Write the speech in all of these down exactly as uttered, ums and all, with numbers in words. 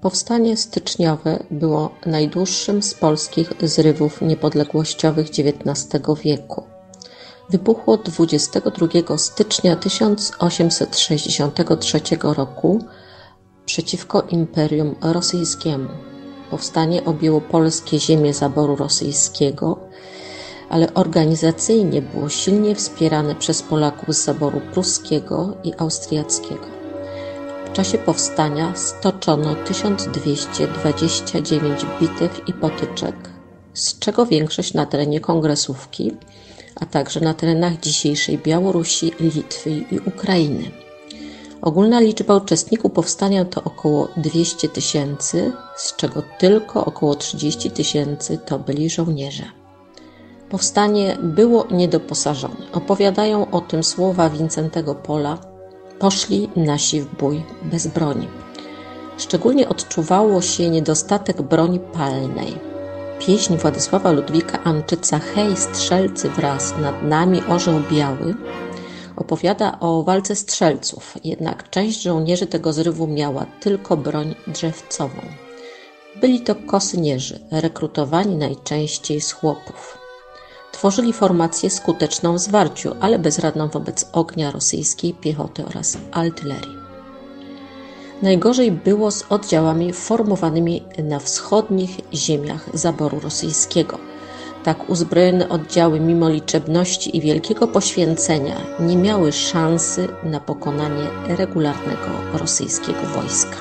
Powstanie styczniowe było najdłuższym z polskich zrywów niepodległościowych dziewiętnastego wieku. Wybuchło dwudziestego drugiego stycznia tysiąc osiemset sześćdziesiątego trzeciego roku przeciwko Imperium Rosyjskiemu. Powstanie objęło polskie ziemie zaboru rosyjskiego, ale organizacyjnie było silnie wspierane przez Polaków z zaboru pruskiego i austriackiego. W czasie powstania stoczono tysiąc dwieście dwadzieścia dziewięć bitew i potyczek, z czego większość na terenie Kongresówki, a także na terenach dzisiejszej Białorusi, Litwy i Ukrainy. Ogólna liczba uczestników powstania to około dwieście tysięcy, z czego tylko około trzydzieści tysięcy to byli żołnierze. Powstanie było niedoposażone. Opowiadają o tym słowa Wincentego Pola: poszli nasi w bój bez broni. Szczególnie odczuwało się niedostatek broni palnej. Pieśń Władysława Ludwika Amczyca „Hej, strzelcy wraz, nad nami orzeł biały” opowiada o walce strzelców, jednak część żołnierzy tego zrywu miała tylko broń drzewcową. Byli to kosynierzy, rekrutowani najczęściej z chłopów. Tworzyli formację skuteczną w zwarciu, ale bezradną wobec ognia rosyjskiej piechoty oraz artylerii. Najgorzej było z oddziałami formowanymi na wschodnich ziemiach zaboru rosyjskiego. Tak uzbrojone oddziały, mimo liczebności i wielkiego poświęcenia, nie miały szansy na pokonanie regularnego rosyjskiego wojska.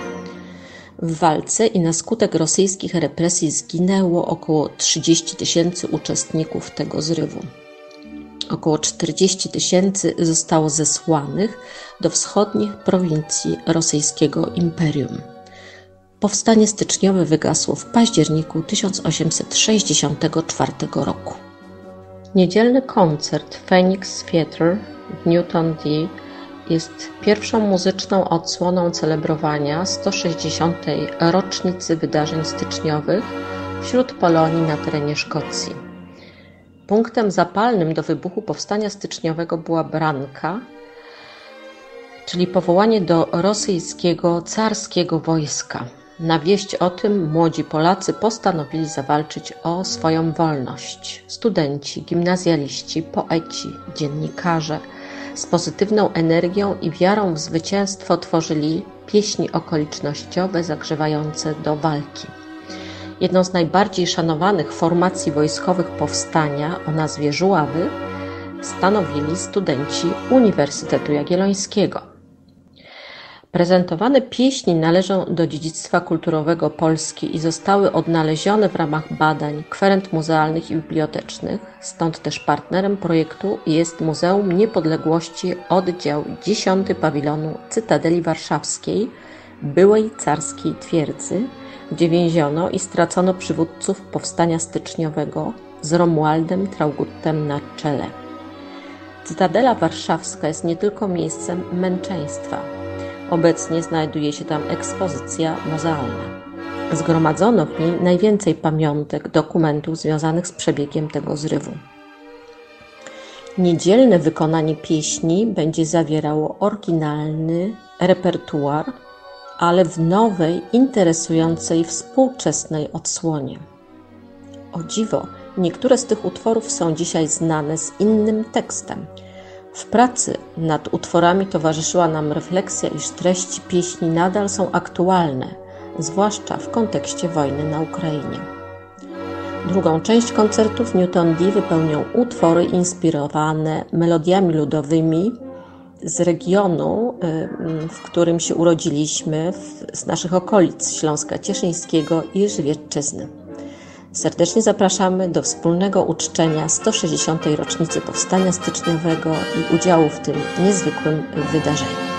W walce i na skutek rosyjskich represji zginęło około trzydzieści tysięcy uczestników tego zrywu. Około czterdzieści tysięcy zostało zesłanych do wschodnich prowincji rosyjskiego imperium. Powstanie styczniowe wygasło w październiku tysiąc osiemset sześćdziesiątego czwartego roku. Niedzielny koncert Phoenix Theatre w Newton D jest pierwszą muzyczną odsłoną celebrowania sto sześćdziesiątej rocznicy wydarzeń styczniowych wśród Polonii na terenie Szkocji. Punktem zapalnym do wybuchu powstania styczniowego była branka, czyli powołanie do rosyjskiego carskiego wojska. Na wieść o tym młodzi Polacy postanowili zawalczyć o swoją wolność. Studenci, gimnazjaliści, poeci, dziennikarze z pozytywną energią i wiarą w zwycięstwo tworzyli pieśni okolicznościowe zagrzewające do walki. Jedną z najbardziej szanowanych formacji wojskowych powstania o nazwie Żuławy stanowili studenci Uniwersytetu Jagiellońskiego. Prezentowane pieśni należą do dziedzictwa kulturowego Polski i zostały odnalezione w ramach badań kwerent muzealnych i bibliotecznych, stąd też partnerem projektu jest Muzeum Niepodległości Oddział dziesiąty Pawilonu Cytadeli Warszawskiej, byłej carskiej twierdzy, gdzie więziono i stracono przywódców powstania styczniowego z Romualdem Trauguttem na czele. Cytadela Warszawska jest nie tylko miejscem męczeństwa. Obecnie znajduje się tam ekspozycja muzealna. Zgromadzono w niej najwięcej pamiątek, dokumentów związanych z przebiegiem tego zrywu. Niedzielne wykonanie pieśni będzie zawierało oryginalny repertuar, ale w nowej, interesującej, współczesnej odsłonie. O dziwo, niektóre z tych utworów są dzisiaj znane z innym tekstem. W pracy nad utworami towarzyszyła nam refleksja, iż treści pieśni nadal są aktualne, zwłaszcza w kontekście wojny na Ukrainie. Drugą część koncertów Newton D wypełnią utwory inspirowane melodiami ludowymi z regionu, w którym się urodziliśmy, z naszych okolic Śląska Cieszyńskiego i Żywiecczyzny. Serdecznie zapraszamy do wspólnego uczczenia sto sześćdziesiątej rocznicy powstania styczniowego i udziału w tym niezwykłym wydarzeniu.